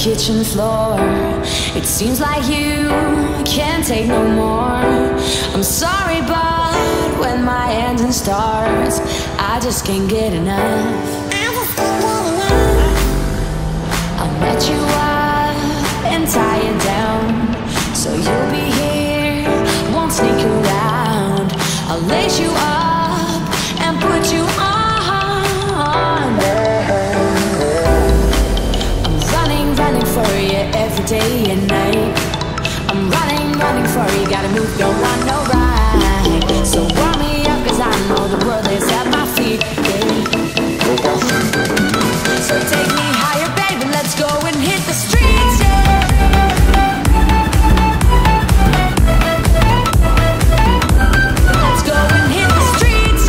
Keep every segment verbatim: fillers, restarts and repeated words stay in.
kitchen floor. It seems like you can't take no more. I'm sorry, but when my engine starts, I just can't get enough. I'll let you up and tie it down, so you'll be here, won't sneak around. I'll lace you up and put you on. I'm running, running for you every day and night. I'm running, running for you, gotta move, don't want no ride. So warm me up, cause I know the world is at my feet, yeah. So take me higher, baby, let's go and hit the streets, yeah. Let's go and hit the streets,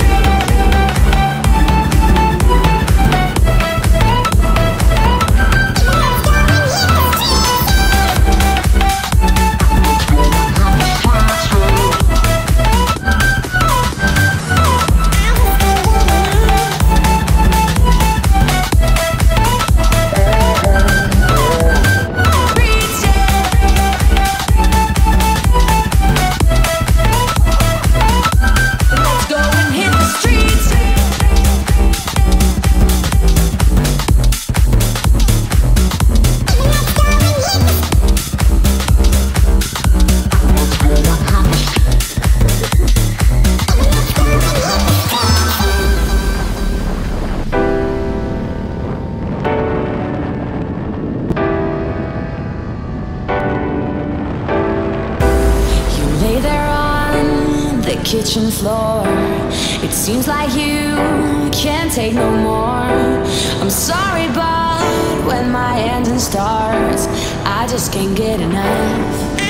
kitchen floor. It seems like you can't take no more. I'm sorry, but when my engine starts, I just can't get enough.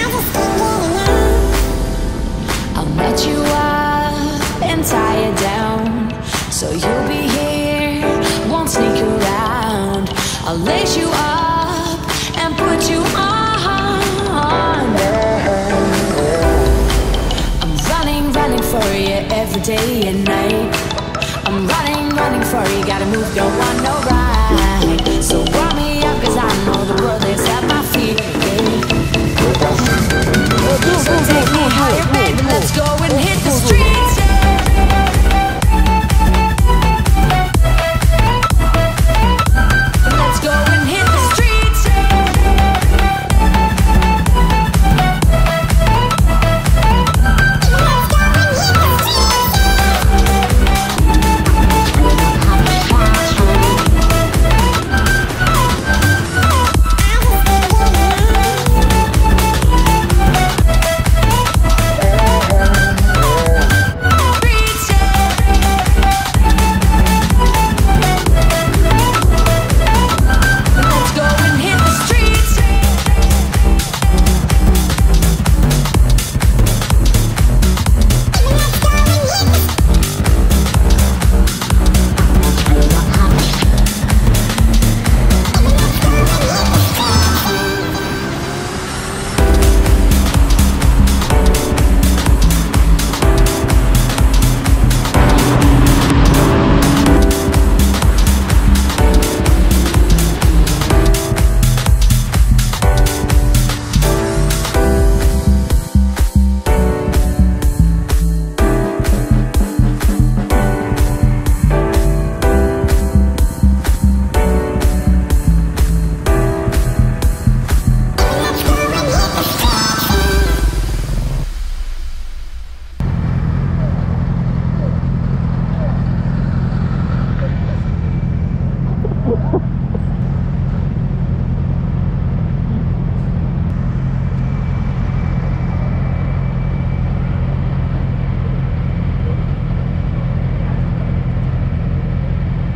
I'll let you up and tie it down, so you'll be here, won't sneak around. I'll lace you up and put you on. Running for you every day and night. I'm running, running for you, gotta move, don't want no ride.